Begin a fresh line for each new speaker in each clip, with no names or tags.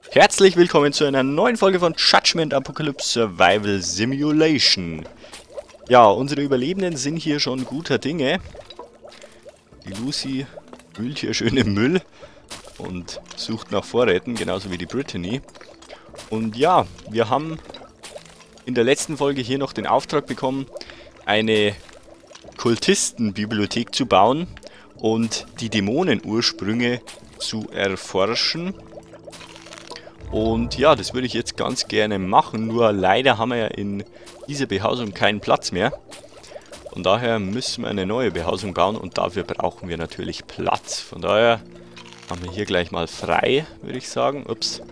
Herzlich willkommen zu einer neuen Folge von Judgment Apocalypse Survival Simulation. Ja, unsere Überlebenden sind hier schon guter Dinge. Die Lucy wühlt hier schön im Müll und sucht nach Vorräten, genauso wie die Brittany. Und ja, wir haben in der letzten Folge hier noch den Auftrag bekommen, eine Kultistenbibliothek zu bauen und die Dämonenursprünge zu erforschen. Und ja, das würde ich jetzt ganz gerne machen, nur leider haben wir ja in dieser Behausung keinen Platz mehr. Von daher müssen wir eine neue Behausung bauen und dafür brauchen wir natürlich Platz. Von daher haben wir hier gleich mal frei, würde ich sagen. Ups.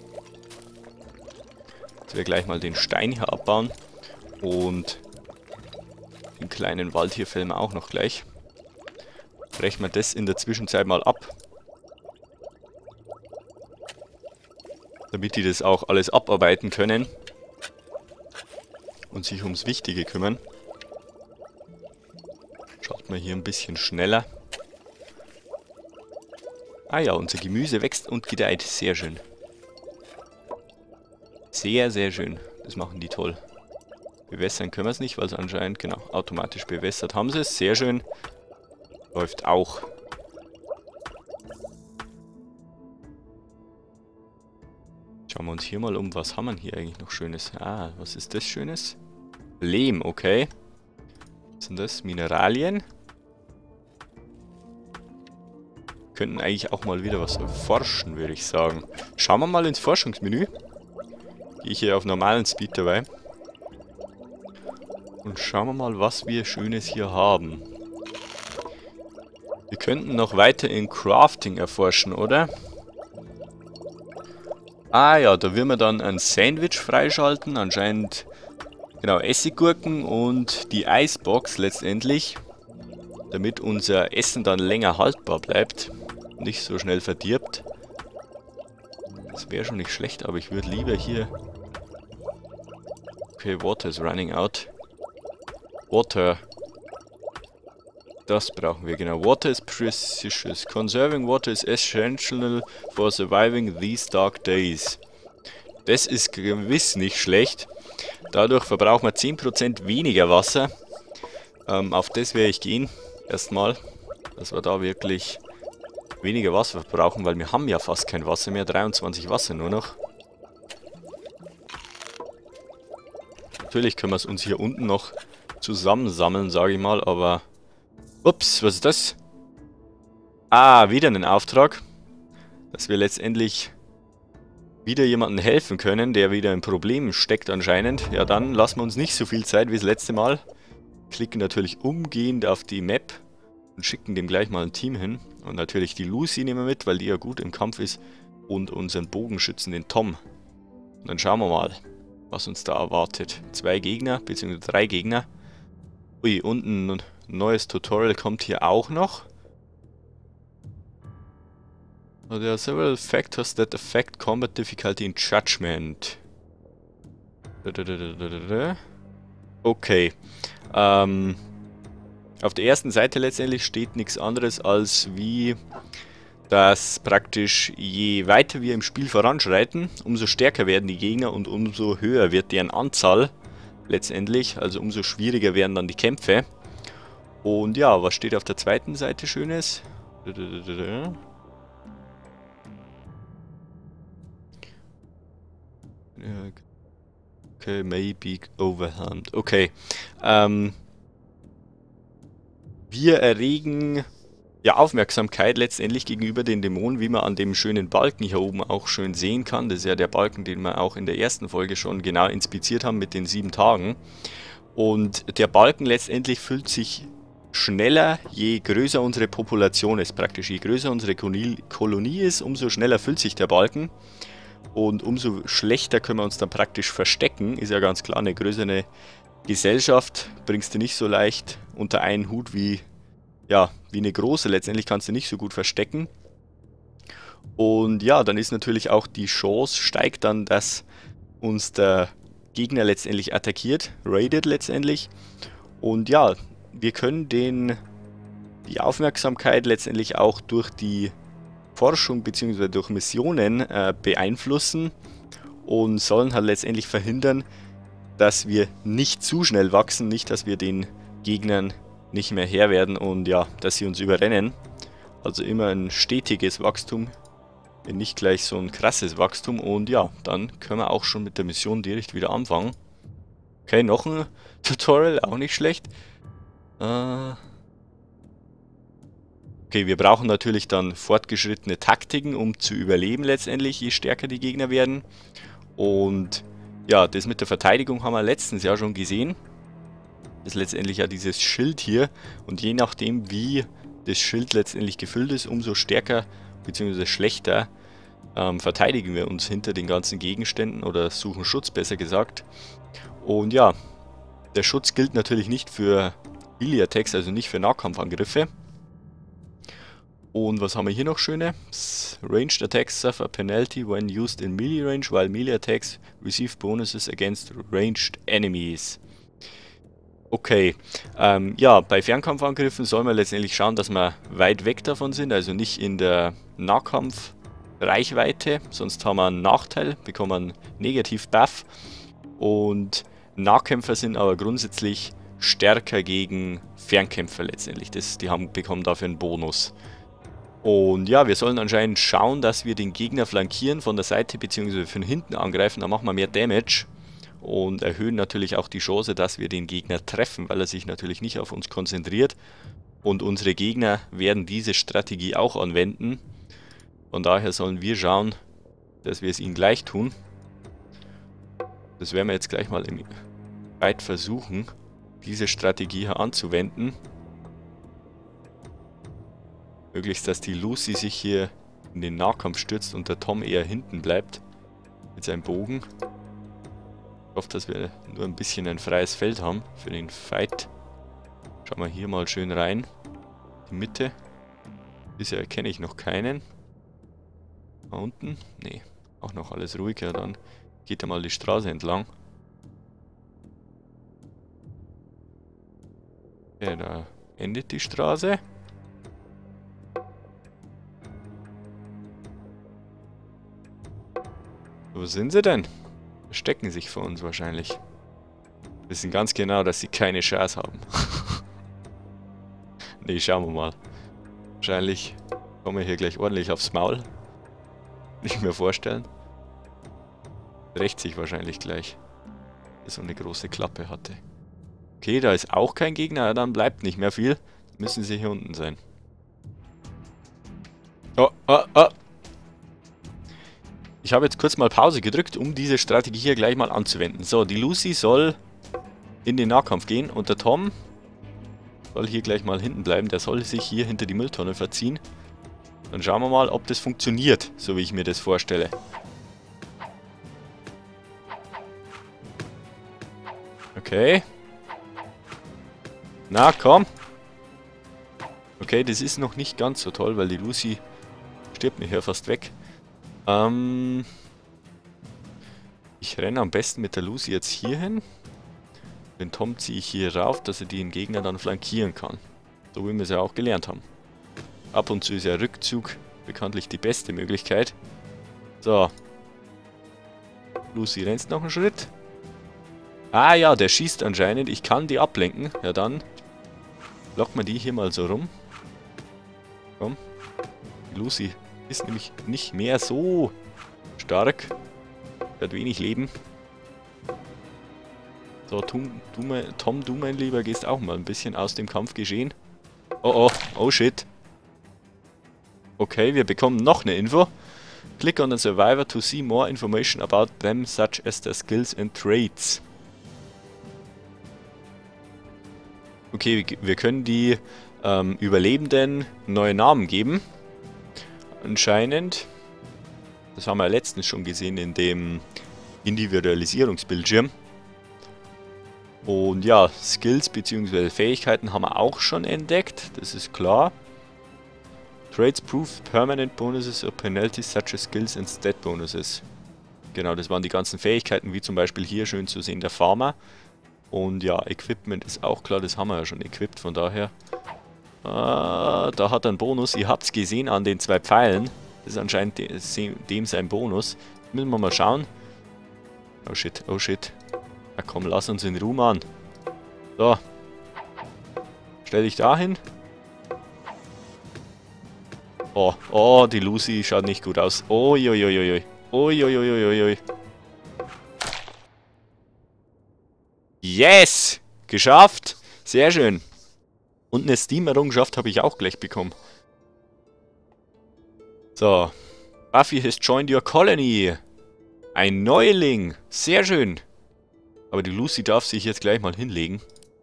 Jetzt wir gleich mal den Stein hier abbauen und den kleinen Wald hier fällen wir auch noch gleich. Brechen wir das in der Zwischenzeit mal ab, damit die das auch alles abarbeiten können und sich ums Wichtige kümmern. Schaut mal hier ein bisschen schneller. Ah ja, unser Gemüse wächst und gedeiht. Sehr schön. Sehr, sehr schön. Das machen die toll. Bewässern können wir es nicht, weil es anscheinend, genau, automatisch bewässert haben sie es. Sehr schön. Läuft auch. Schauen wir uns hier mal um. Was haben wir hier eigentlich noch Schönes? Ah, was ist das Schönes? Lehm, okay. Was sind das? Mineralien. Könnten eigentlich auch mal wieder was erforschen, würde ich sagen. Schauen wir mal ins Forschungsmenü. Gehe ich hier auf normalen Speed dabei. Und schauen wir mal, was wir Schönes hier haben. Wir könnten noch weiter in Crafting erforschen, oder? Ah ja, da will man dann ein Sandwich freischalten. Anscheinend, genau, Essiggurken und die Eisbox letztendlich. Damit unser Essen dann länger haltbar bleibt. Nicht so schnell verdirbt. Das wäre schon nicht schlecht, aber ich würde lieber hier... Okay, Water is running out. Water. Das brauchen wir, genau. Water is precious. Conserving water is essential for surviving these dark days. Das ist gewiss nicht schlecht. Dadurch verbrauchen wir 10% weniger Wasser. Auf das werde ich gehen. Erstmal. Dass wir da wirklich weniger Wasser verbrauchen, weil wir haben ja fast kein Wasser mehr. 23 Wasser nur noch. Natürlich können wir es uns hier unten noch zusammensammeln, sage ich mal, aber... Ups, was ist das? Ah, wieder ein Auftrag. Dass wir letztendlich wieder jemandem helfen können, der wieder in Problemen steckt anscheinend. Ja, dann lassen wir uns nicht so viel Zeit wie das letzte Mal. Klicken natürlich umgehend auf die Map und schicken dem gleich mal ein Team hin. Und natürlich die Lucy nehmen wir mit, weil die ja gut im Kampf ist. Und unseren Bogenschützen, den Tom. Und dann schauen wir mal, was uns da erwartet. 2 Gegner, beziehungsweise 3 Gegner. Ui, und ein neues Tutorial kommt hier auch noch. There are several factors that affect combat difficulty in Judgment. Okay. Auf der ersten Seite letztendlich steht nichts anderes als wie, dass praktisch je weiter wir im Spiel voranschreiten, umso stärker werden die Gegner und umso höher wird deren Anzahl letztendlich. Also umso schwieriger werden dann die Kämpfe. Und ja, was steht auf der zweiten Seite Schönes? Okay, maybe overhand. Okay. Wir erregen ja Aufmerksamkeit letztendlich gegenüber den Dämonen, wie man an dem schönen Balken hier oben auch schön sehen kann. Das ist ja der Balken, den wir auch in der ersten Folge schon genau inspiziert haben mit den 7 Tagen. Und der Balken letztendlich füllt sich schneller, je größer unsere Population ist praktisch. Je größer unsere Kolonie ist, umso schneller füllt sich der Balken. Und umso schlechter können wir uns dann praktisch verstecken. Ist ja ganz klar, eine größere Gesellschaft bringst du nicht so leicht unter einen Hut wie, ja, wie eine große. Letztendlich kannst du nicht so gut verstecken. Und ja, dann ist natürlich auch die Chance, steigt dann, dass uns der Gegner letztendlich attackiert, raidet letztendlich. Und ja, wir können die Aufmerksamkeit letztendlich auch durch die Forschung bzw. durch Missionen beeinflussen und sollen halt letztendlich verhindern, dass wir nicht zu schnell wachsen, nicht, dass wir den Gegnern nicht mehr Herr werden und ja, dass sie uns überrennen. Also immer ein stetiges Wachstum, nicht gleich so ein krasses Wachstum und ja, dann können wir auch schon mit der Mission direkt wieder anfangen. Okay, noch ein Tutorial, auch nicht schlecht. Okay, wir brauchen natürlich dann fortgeschrittene Taktiken, um zu überleben letztendlich, je stärker die Gegner werden. Und ja, das mit der Verteidigung haben wir letztens ja schon gesehen. Das ist letztendlich ja dieses Schild hier. Und je nachdem, wie das Schild letztendlich gefüllt ist, umso stärker bzw. schlechter verteidigen wir uns hinter den ganzen Gegenständen oder suchen Schutz, besser gesagt. Und ja, der Schutz gilt natürlich nicht für Melee Attacks, also nicht für Nahkampfangriffe. Und was haben wir hier noch Schönes? Ranged Attacks suffer penalty when used in melee range, while melee attacks receive bonuses against ranged enemies. Okay, ja, bei Fernkampfangriffen soll man letztendlich schauen, dass wir weit weg davon sind, also nicht in der Nahkampfreichweite, sonst haben wir einen Nachteil, bekommen einen Negativ-Buff. Und Nahkämpfer sind aber grundsätzlich stärker gegen Fernkämpfer letztendlich, bekommen dafür einen Bonus. Und ja, wir sollen anscheinend schauen, dass wir den Gegner flankieren, von der Seite bzw. von hinten angreifen, dann machen wir mehr Damage. Und erhöhen natürlich auch die Chance, dass wir den Gegner treffen, weil er sich natürlich nicht auf uns konzentriert. Und unsere Gegner werden diese Strategie auch anwenden. Von daher sollen wir schauen, dass wir es ihnen gleich tun. Das werden wir jetzt gleich mal im Fight versuchen, diese Strategie hier anzuwenden. Möglichst, dass die Lucy sich hier in den Nahkampf stürzt und der Tom eher hinten bleibt mit seinem Bogen. Ich hoffe, dass wir nur ein bisschen ein freies Feld haben für den Fight. Schauen wir hier mal schön rein. Die Mitte. Bisher erkenne ich noch keinen. Da unten? Nee, auch noch alles ruhig. Ja, dann geht er mal die Straße entlang. Okay, da endet die Straße. Wo sind sie denn? Verstecken sich vor uns wahrscheinlich. Wissen ganz genau, dass sie keine Chance haben. Nee, schauen wir mal. Wahrscheinlich kommen wir hier gleich ordentlich aufs Maul. Nicht mehr vorstellen. Rächt sich wahrscheinlich gleich. Der so eine große Klappe hatte. Okay, da ist auch kein Gegner. Ja, dann bleibt nicht mehr viel. Müssen sie hier unten sein. Oh, oh, oh. Ich habe jetzt kurz mal Pause gedrückt, um diese Strategie hier gleich mal anzuwenden. So, die Lucy soll in den Nahkampf gehen und der Tom soll hier gleich mal hinten bleiben. Der soll sich hier hinter die Mülltonne verziehen. Dann schauen wir mal, ob das funktioniert, so wie ich mir das vorstelle. Okay. Na, komm. Okay, das ist noch nicht ganz so toll, weil die Lucy stirbt mir hier fast weg. Ich renne am besten mit der Lucy jetzt hier hin. Den Tom ziehe ich hier rauf, dass er den Gegner dann flankieren kann. So wie wir es ja auch gelernt haben. Ab und zu ist ja Rückzug bekanntlich die beste Möglichkeit. So. Lucy rennt noch einen Schritt. Ah ja, der schießt anscheinend. Ich kann die ablenken. Ja dann locken wir die hier mal so rum. Komm. Die Lucy ist nämlich nicht mehr so stark. Hat wenig Leben. So, Tom, du mein Lieber, gehst auch mal ein bisschen aus dem Kampf geschehen. Oh, oh, oh shit. Okay, wir bekommen noch eine Info. Click on the survivor to see more information about them, such as their skills and traits. Okay, wir können die Überlebenden neue Namen geben. Anscheinend. Das haben wir letztens schon gesehen in dem Individualisierungsbildschirm. Und ja, Skills bzw. Fähigkeiten haben wir auch schon entdeckt. Das ist klar. Traits prove permanent bonuses or penalties such as skills and stat bonuses. Genau, das waren die ganzen Fähigkeiten, wie zum Beispiel hier schön zu sehen der Farmer. Und ja, Equipment ist auch klar, das haben wir ja schon equipped, von daher. Da hat er einen Bonus, ihr habt es gesehen an den 2 Pfeilen. Das ist anscheinend dem sein Bonus. Müssen wir mal schauen. Oh shit, oh shit. Na komm, lass uns in Ruhe, Mann. So. Stell dich da hin. Oh, oh, die Lucy schaut nicht gut aus. Uiuiuiui. Uiuiuiui. Yes! Geschafft! Sehr schön. Und eine Steam-Errungenschaft habe ich auch gleich bekommen. So. Buffy has joined your colony. Ein Neuling. Sehr schön. Aber die Lucy darf sich jetzt gleich mal hinlegen.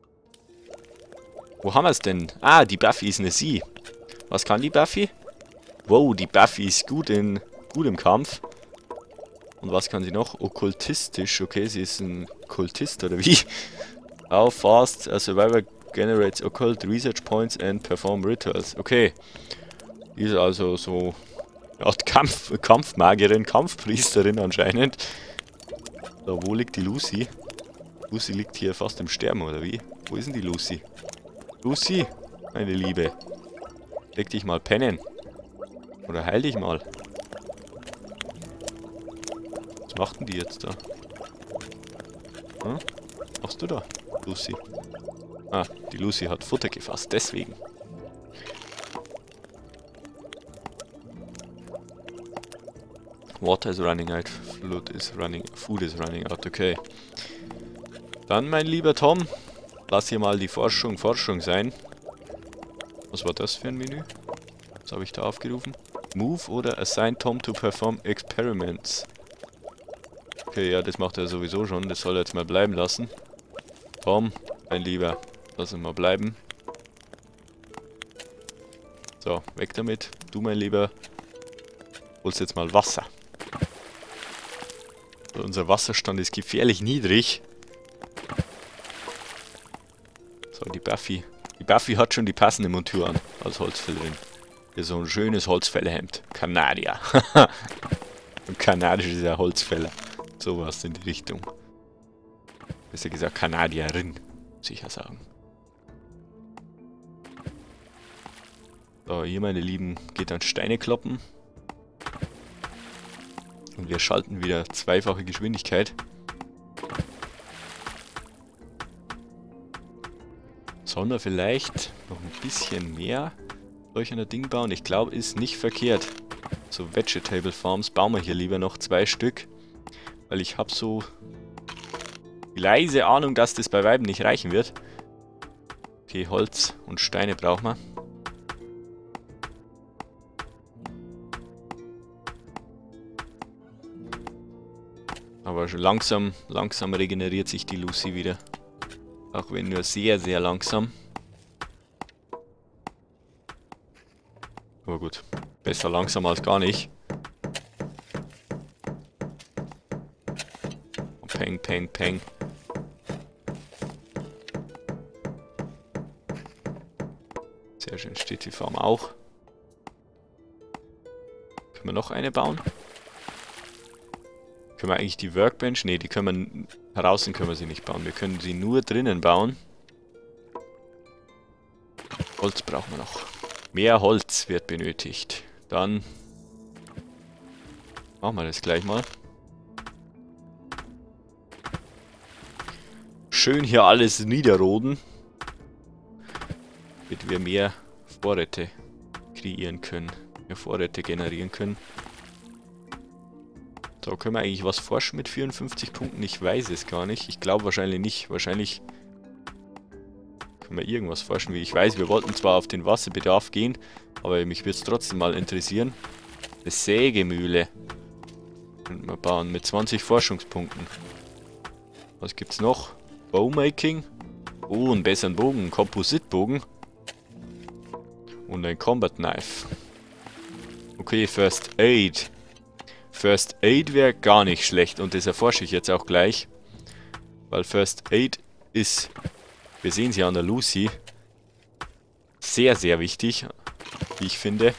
Wo haben wir es denn? Ah, die Buffy ist eine Sie. Was kann die Buffy? Wow, die Buffy ist gut im Kampf. Und was kann sie noch? Okkultistisch. Okay, sie ist ein Kultist oder wie? How fast a survivor generates occult research points and perform rituals. Okay. Die ist also so eine Art Kampfmagierin, Kampfpriesterin anscheinend. So, wo liegt die Lucy? Lucy liegt hier fast im Sterben, oder wie? Wo ist denn die Lucy? Lucy, meine Liebe. Leg dich mal pennen. Oder heil dich mal. Was macht denn die jetzt da? Hm? Was machst du da, Lucy? Ah, die Lucy hat Futter gefasst, deswegen. Water is running out, food is running out, okay. Dann, mein lieber Tom, lass hier mal die Forschung sein. Was war das für ein Menü? Was habe ich da aufgerufen? Move oder assign Tom to perform experiments. Okay, ja, das macht er sowieso schon. Das soll er jetzt mal bleiben lassen. Tom, mein Lieber, lass ihn mal bleiben. So, weg damit. Du, mein Lieber, holst jetzt mal Wasser. Unser Wasserstand ist gefährlich niedrig. So, die Buffy. Die Buffy hat schon die passende Montur an als Holzfällerin. Hier so ein schönes Holzfällerhemd. Kanadier. Ein kanadischer Holzfäller. Sowas in die Richtung. Besser gesagt Kanadierin, muss ich ja sagen. So, hier, meine Lieben, geht dann Steine kloppen. Und wir schalten wieder zweifache Geschwindigkeit. Sollen wir vielleicht noch ein bisschen mehr solch einer Ding bauen? Ich glaube, ist nicht verkehrt. So Vegetable Farms bauen wir hier lieber noch 2 Stück. Weil ich habe so die leise Ahnung, dass das bei Weitem nicht reichen wird. Okay, Holz und Steine brauchen wir. Aber schon langsam regeneriert sich die Lucy wieder. Auch wenn nur sehr, sehr langsam. Aber gut, besser langsam als gar nicht. Peng, peng, peng. Sehr schön, steht die Farm auch. Können wir noch eine bauen? Können wir eigentlich die Workbench? Ne, die können wir... Draußen können wir sie nicht bauen. Wir können sie nur drinnen bauen. Holz brauchen wir noch. Mehr Holz wird benötigt. Dann... machen wir das gleich mal. Schön hier alles niederroden. Damit wir mehr Vorräte kreieren können. Mehr Vorräte generieren können. So, können wir eigentlich was forschen mit 54 Punkten? Ich weiß es gar nicht. Ich glaube wahrscheinlich nicht. Wahrscheinlich können wir irgendwas forschen. Wie ich weiß, wir wollten zwar auf den Wasserbedarf gehen, aber mich würde es trotzdem mal interessieren. Eine Sägemühle könnten wir bauen mit 20 Forschungspunkten. Was gibt's noch? Bowmaking. Oh, einen besseren Bogen, einen Kompositbogen. Und ein Combat Knife. Okay, First Aid. First Aid wäre gar nicht schlecht und das erforsche ich jetzt auch gleich. Weil First Aid ist, wir sehen sie an der Lucy, sehr, sehr wichtig, wie ich finde.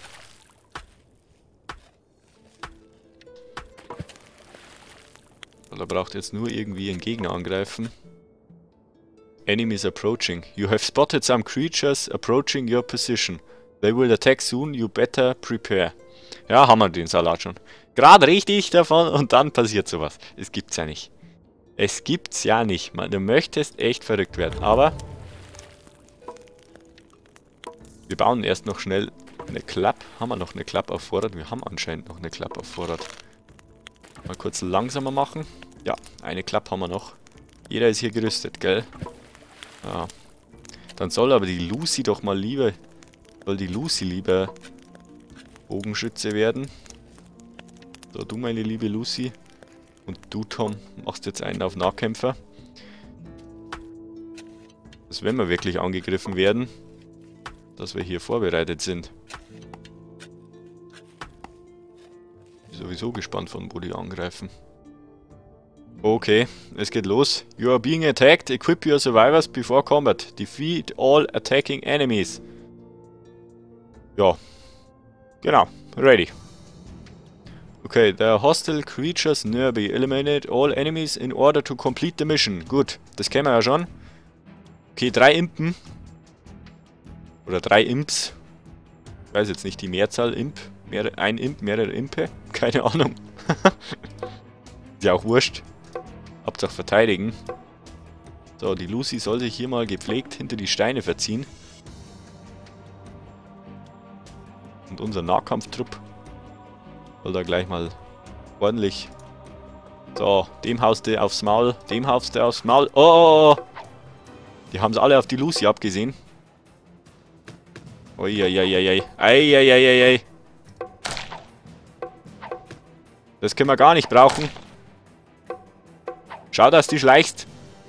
Da braucht jetzt nur irgendwie einen Gegner angreifen. Enemies approaching. You have spotted some creatures approaching your position. They will attack soon, you better prepare. Ja, haben wir den Salat schon. Gerade richtig davon und dann passiert sowas. Es gibt's ja nicht. Es gibt's ja nicht. Man, du möchtest echt verrückt werden, aber... Wir bauen erst noch schnell eine Klapp. Haben wir noch eine Klapp auf Vorrat? Wir haben anscheinend noch eine Klapp auf Vorrat. Mal kurz langsamer machen. Ja, eine Klapp haben wir noch. Jeder ist hier gerüstet, gell? Ja. Dann soll aber die Lucy doch mal lieber... Soll die Lucy lieber Bogenschütze werden. So, du meine liebe Lucy. Und du, Tom, machst jetzt einen auf Nahkämpfer. Dass wenn wir wirklich angegriffen werden, dass wir hier vorbereitet sind. Bin sowieso gespannt, von wo die angreifen. Okay, es geht los. You are being attacked. Equip your survivors before combat. Defeat all attacking enemies. Ja, genau, ready. Okay, the hostile creatures nearby. Eliminate all enemies in order to complete the mission. Gut, das kennen wir ja schon. Okay, 3 Impen. Oder 3 Imps. Ich weiß jetzt nicht die Mehrzahl. Imp. Ein Imp, mehrere Impe. Keine Ahnung. Ist ja auch wurscht. Hauptsache verteidigen. So, die Lucy soll sich hier mal gepflegt hinter die Steine verziehen. Und unser Nahkampftrupp soll da gleich mal ordentlich... So, dem haust du aufs Maul, dem haust du aufs Maul. Oh! Die haben es alle auf die Lucy abgesehen. Uiuiuiui. Eieieiei. Das können wir gar nicht brauchen. Schau, dass du schleichst.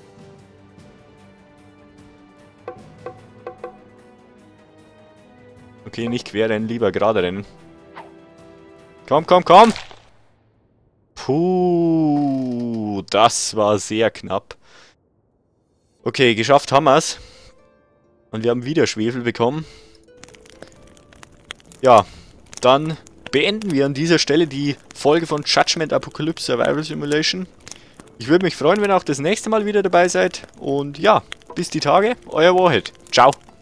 Okay, nicht quer rennen, lieber gerade rennen. Komm, komm, komm! Puh, das war sehr knapp. Okay, geschafft haben wir es. Und wir haben wieder Schwefel bekommen. Ja, dann beenden wir an dieser Stelle die Folge von Judgment Apocalypse Survival Simulation. Ich würde mich freuen, wenn ihr auch das nächste Mal wieder dabei seid. Und ja, bis die Tage, euer Warhead. Ciao.